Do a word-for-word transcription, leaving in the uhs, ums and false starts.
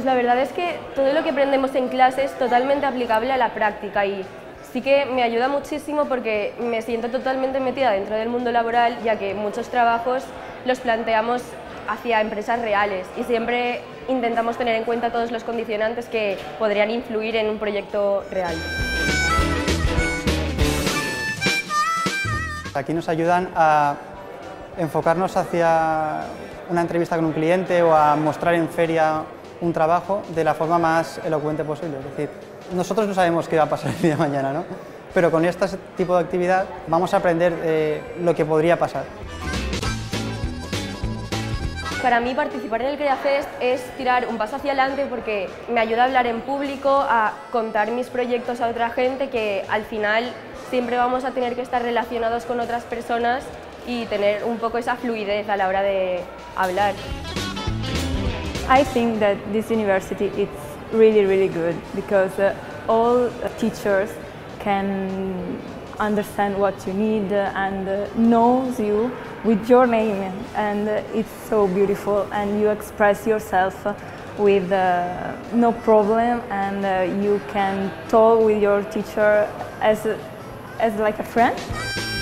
Pues la verdad es que todo lo que aprendemos en clase es totalmente aplicable a la práctica y sí que me ayuda muchísimo porque me siento totalmente metida dentro del mundo laboral, ya que muchos trabajos los planteamos hacia empresas reales y siempre intentamos tener en cuenta todos los condicionantes que podrían influir en un proyecto real. Aquí nos ayudan a enfocarnos hacia una entrevista con un cliente o a mostrar en feria un trabajo de la forma más elocuente posible. Es decir, nosotros no sabemos qué va a pasar el día de mañana, ¿no? Pero con este tipo de actividad vamos a aprender eh, lo que podría pasar. Para mí participar en el CreaFest es tirar un paso hacia adelante porque me ayuda a hablar en público, a contar mis proyectos a otra gente, que al final siempre vamos a tener que estar relacionados con otras personas y tener un poco esa fluidez a la hora de hablar. I think that this university is really, really good because uh, all teachers can understand what you need and uh, knows you with your name, and uh, it's so beautiful, and you express yourself with uh, no problem, and uh, you can talk with your teacher as, as like a friend.